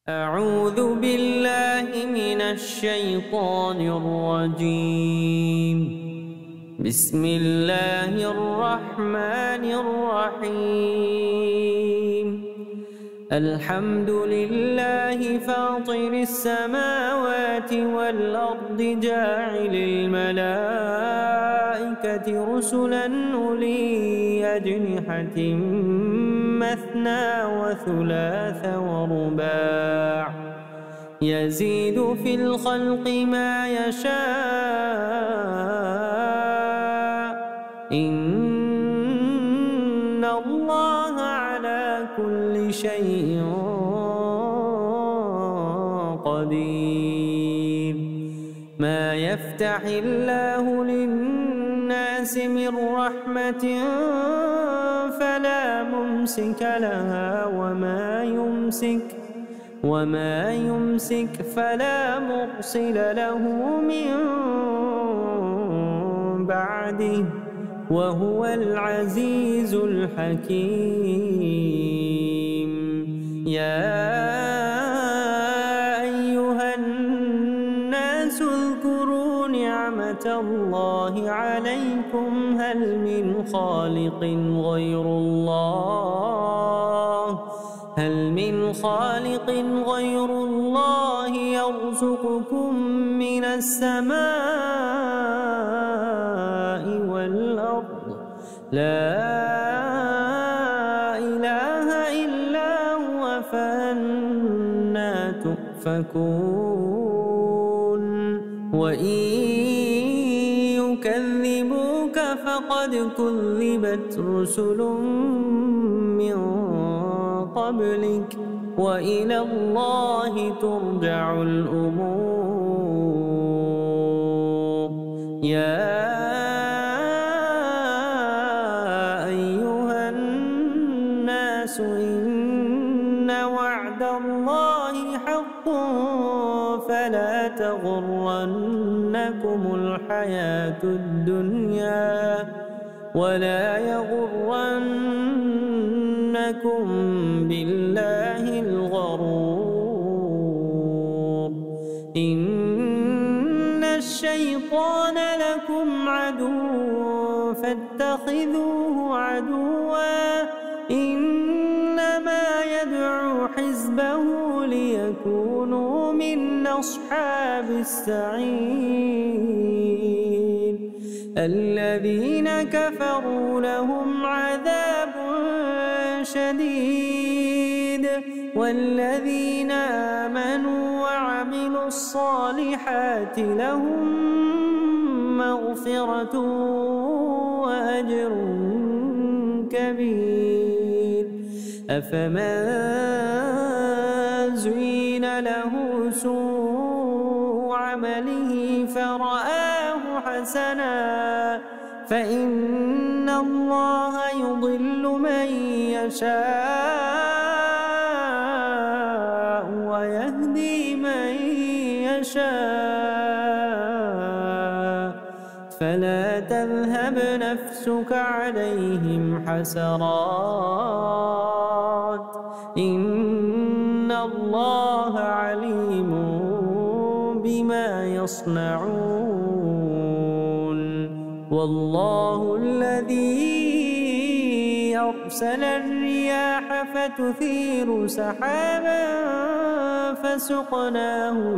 أعوذ بالله من الشيطان الرجيم. بسم الله الرحمن الرحيم. الحمد لله فاطر السماوات والأرض جاعل الملائكة رسلا أولي أجنحة مثنى وثلاث ورباع يزيد في الخلق ما يشاء إن الله على كل شيء قدير. ما يفتح الله للناس من رحمة فلا ممسك لها وما يمسك فلا مرسل له من بعده وهو العزيز الحكيم. يا أيها الناس اذكروا نعمة الله عليكم هل من خالق غير الله يرزقكم من السماء والأرض لا إله إلا هو فأنى تؤفكون. وإن يكذبوك فقد كذبت رسل من قبلك وإلى الله ترجع الأمور. يا أيها الناس إن وعد الله حق فلا تغرنكم الحياة الدنيا ولا يغرنكم بالله الغرور. إن الشيطان لكم عدو فاتخذوه عدوا إنما يدعو حزبه ليكونوا من أصحاب السعير. الذين كفروا لهم عذاب شديد والذين آمنوا وعملوا الصالحات لهم مغفرة وأجر كبير. أفمن زين له سوء عمله فرآه حسنا فإن الله يضل من يشاء ويهدي من يشاء فلا تذهب نفسك عليهم حسرات إن الله عليم بما يصنعون. والله الذي أرسل الرياح فتثير سحابا فسقناه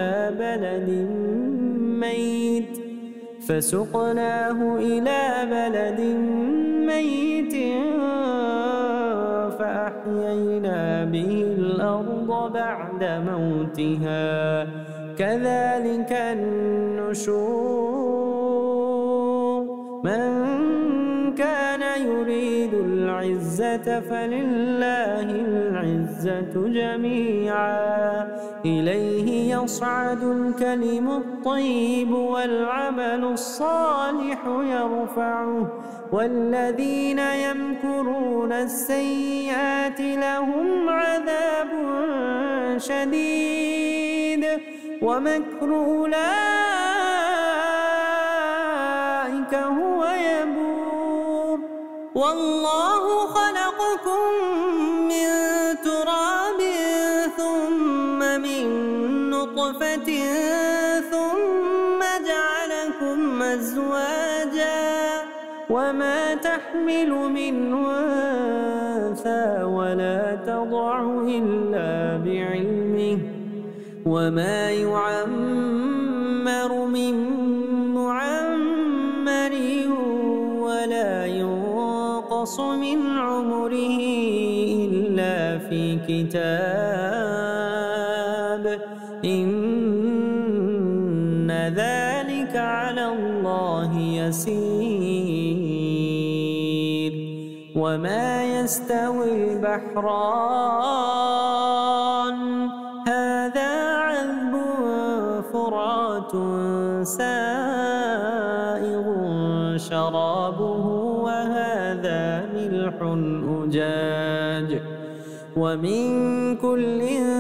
إلى بلد ميت فأحيينا به الأرض بعد موتها كذلك النشور. من كان يريد العزة فلله العزة جميعا إليه يصعد الكلم الطيب والعمل الصالح يرفعه والذين يمكرون السيئات لهم عذاب شديد ومكر أولئك هو يبور. والله خلقكم من تراب ثم نطفة ثم جعلكم أزواجا وما تحمل من أنثى ولا تضع إلا بعلمه وما يعمر من معمر ولا ينقص من عمره إلا في كتاب إن ذلك على الله يسير وما يستوي البحران هذا عذب فرات سائغ شرابه وهذا ملح أجاج ومن كل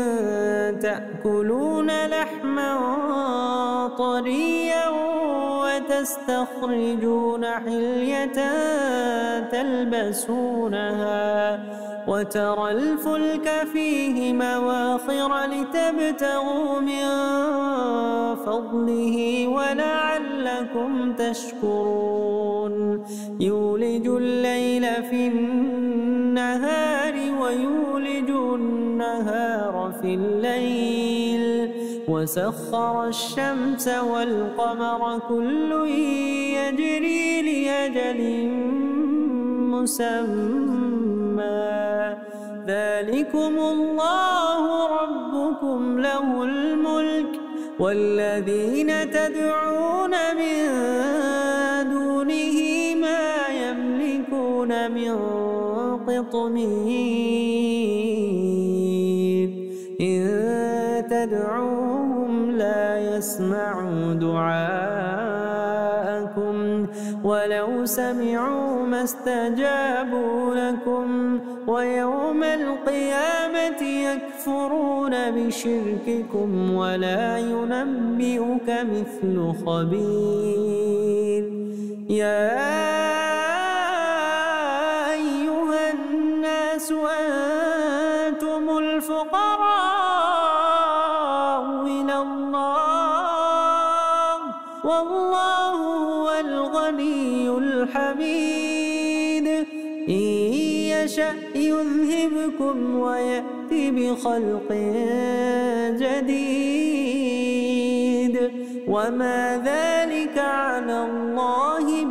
تأكلون لحما طريا وتستخرجون حلية تلبسونها وترى الفلك فيه مواخر لتبتغوا من فضله ولعلكم تشكرون يولج الليل في النهار ويولج النهار في الليل وسخر الشمس والقمر كل يجري لأجل مسمى ذلكم الله ربكم له الملك والذين تدعون من دونه ما يملكون من قطمير إن تدعوهم لا يسمعوا دعاءكم ولو سمعوا ما استجابوا لكم ويوم القيامة يكفرون بشرككم ولا ينبئك مثل خبير يا أيها الناس أنتم الفقراء إلى الله والله هو الغني الحميد إن يشأ يذهبكم ويأتي بخلق جديد وما ذلك على الله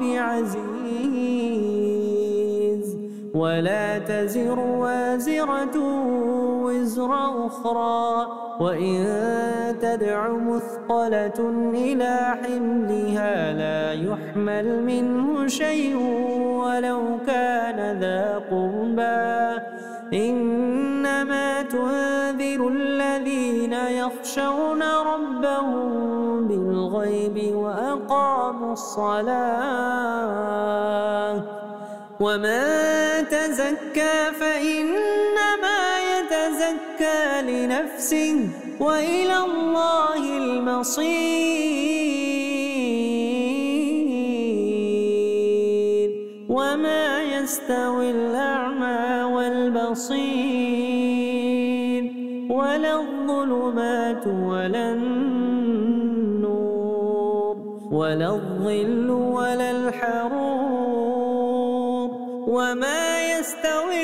بعزيز ولا تزر وازرة وزر أخرى وإن تدع مثقلة إلى حملها لا يحمل منه شيء ولو كان ذا قربى إنما تنذر الذين يخشون ربهم بالغيب وأقاموا الصلاة ومن تزكى فإنما يتزكى لنفسه وإلى الله المصير وما يستوي الأعمى والبصير ولا الظلمات ولا النور ولا الظل ولا الحرور وما يستوي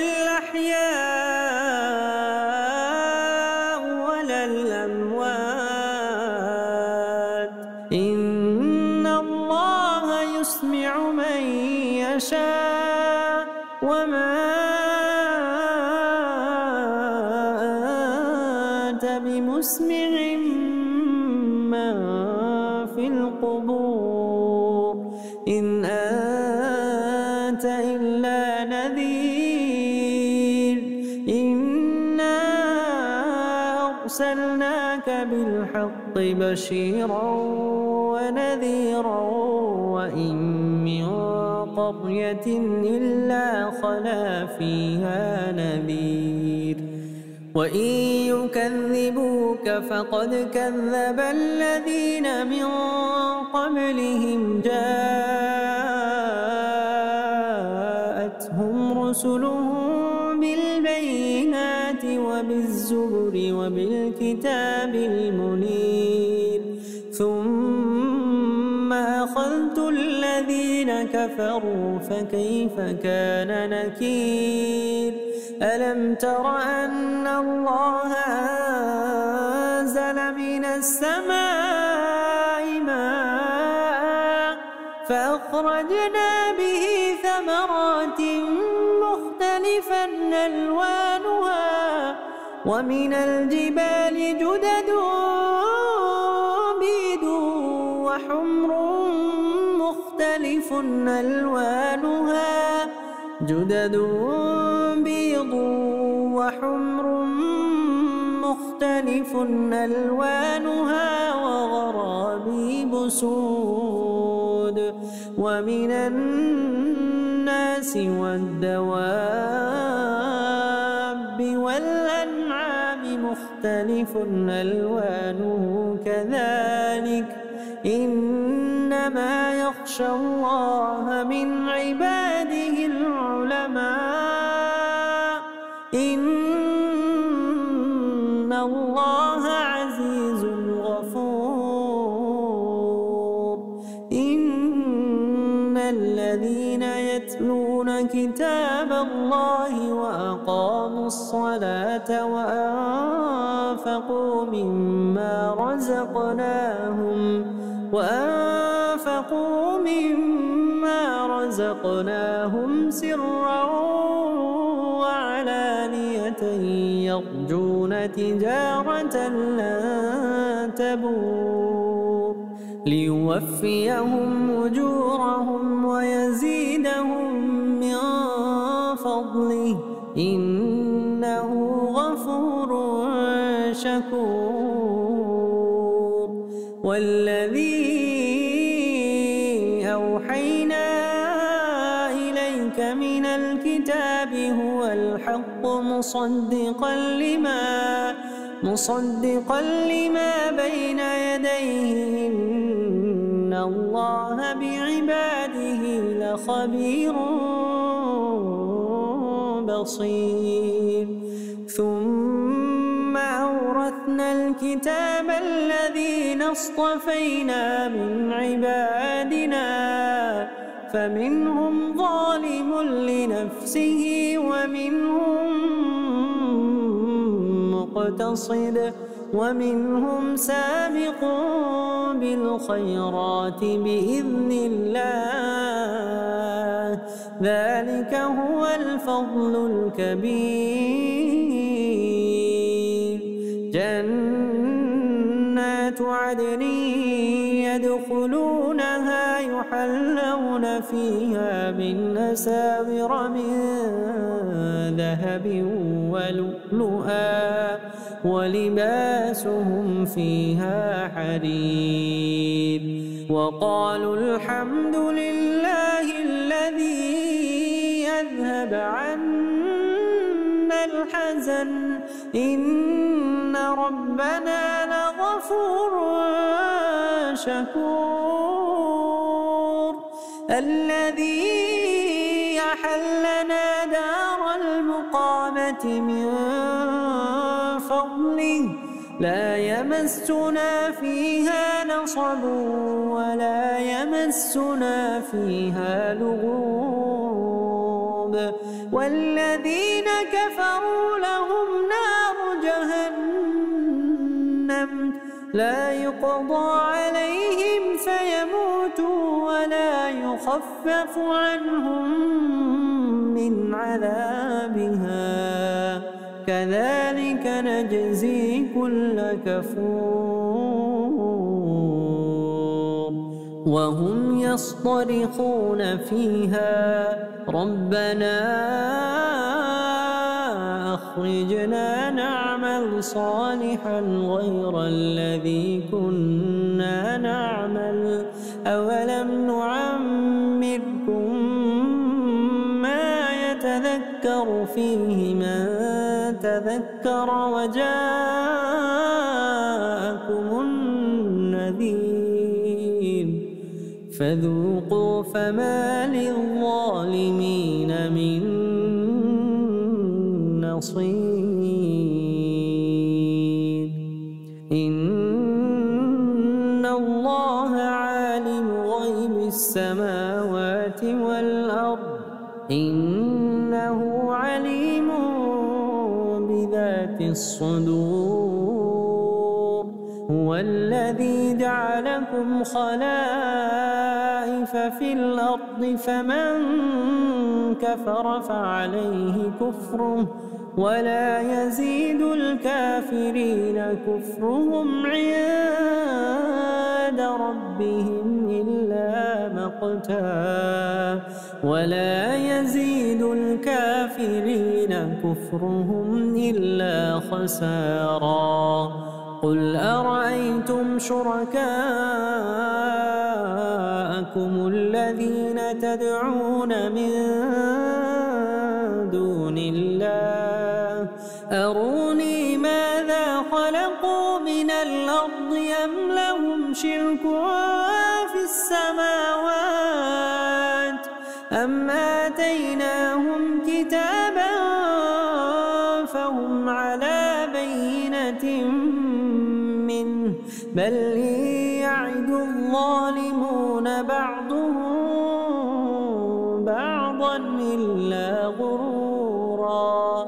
الأحياء ولا الأموات إن الله يسمع من يشاء وما أنت بمسمع من في القبور إن أنت إلا نذير إنا أرسلناك بالحق بشيرا ونذيرا وإن من قرية إلا خلا فيها نذير وإن يكذبوك فقد كذب الذين من قبلهم جاءتهم رسلهم بالبينات وبالزبر بالزبر وبالكتاب المنير ثم أخذت الذين كفروا فكيف كان نكير ألم تر أن الله أنزل من السماء ماء فأخرجنا به ثمرات مختلفا ألوانها ومن الجبال جدد بيض وحمر مختلف ألوانها جدد بيض وحمر مختلف ألوانها وغرابيب سود ومن الناس والدواب والأنعام مختلف ألوانه كذلك إنما يخشى الله من عباده العلماء إن الله عزيز غفور إن الذين يتلون كتاب الله وأقاموا الصلاة وأنفقوا مما رزقناهم سرا وعلانية يرجون تجارة لن تبور ليوفيهم أجورهم ويزيدهم من فضله إنه غفور شكور والذي أوحينا إليك من الكتاب هو الحق مصدقا لما بين يديه إن الله بعباده لخبير بصير ثم أورثنا الكتاب الذين اصطفينا من عبادنا فمنهم ظالم لنفسه ومنهم مقتصد ومنهم سابق بالخيرات بإذن الله ذلك هو الفضل الكبير جنات عدن يدخلونها يحلون فيها من أساور من ذهب ولؤلؤا ولباسهم فيها حرير وقالوا الحمد لله الذي أذهب عنا الحزن إن ربنا لغفور شكور الذي أحلنا دار المقامة من فضله لا يمسنا فيها نصب ولا يمسنا فيها لغوب والذين كفروا لهم نار جهنم لا يقضى عليهم فيموتوا ولا يخفف عنهم من عذابها كذلك نجزي كل كفور وهم يصطرخون فيها ربنا أخرجنا نعمل صالحا غير الذي كنا نعمل أولم نعمركم ما يتذكر فيه من تذكر وجاءكم النذير فذوقوا فما للظالمين من نصير إن الله عالم غيب السماوات والأرض إنه عليم بذات الصدور هو الذي جعلكم خلائف في الأرض فمن كفر فعليه كفره ولا يزيد الكافرين كفرهم عند ربهم إلا مقتا ولا يزيد الكافرين كفرهم إلا خسارا قل أرأيتم شركاءكم الذين تدعون من دون الله أروني ماذا خلقوا من الأرض أم لهم شرك في السماوات أم آتيناهم كتابا فهم على بينة منه بل يعد الظالمون بعضهم بعضا إلا غرورا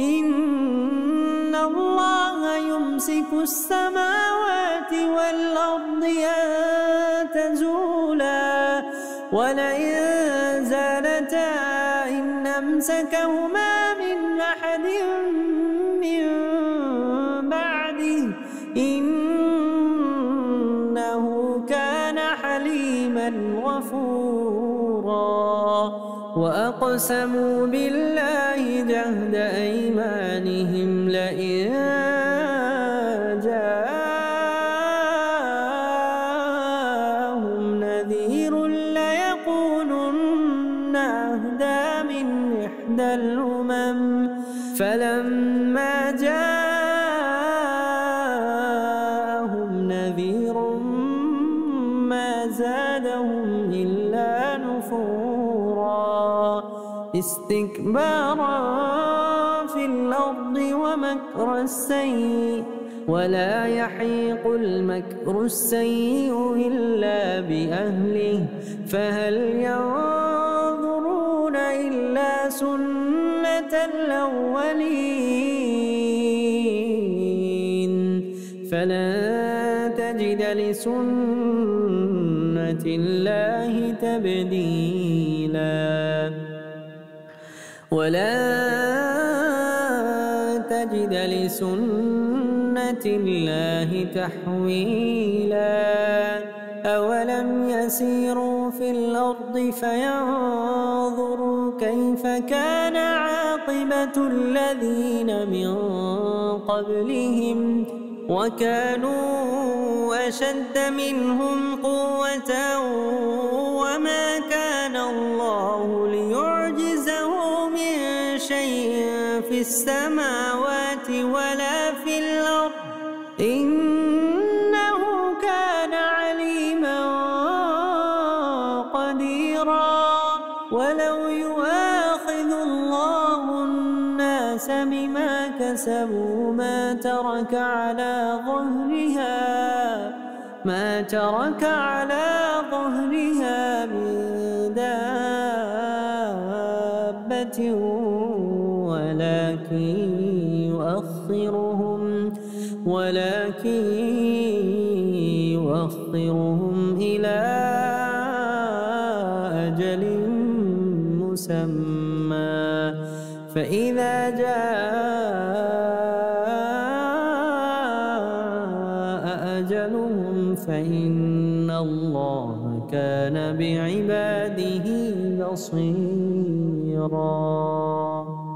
إن الله يمسك السماوات والأرض أن تزولا ولئن زالتا إن أمسكهما من أحد من بعده إنه كان حليما غفورا وأقسموا بالله جهد أيمانهم لئن جاءهم نذير ليكونن أهدى من إحدى الأمم فلما جاءهم نذير ما زادهم إلا نفورا استكبارا في الأرض ومكر السيء ولا يحيق المكر السيء إلا بأهله فهل ينظرون إلا سنة الأولين فلن تجد لسنة الله تبديلا ولا تجد لسنة الله تحويلا أولم يسيروا في الأرض فينظروا كيف كان عاقبة الذين من قبلهم وكانوا أشد منهم قوة وما كان الله ليعجزه من شيء في السماوات ولا في الأرض إنه كان عليما قديرا ولو يؤاخذ الله الناس بما كسبوا ما ترك على ظهرها من دابة ولكن يؤخرهم إلى أجل مسمى فإذا جاء أجلهم فإن الله كان بعباده بصيرا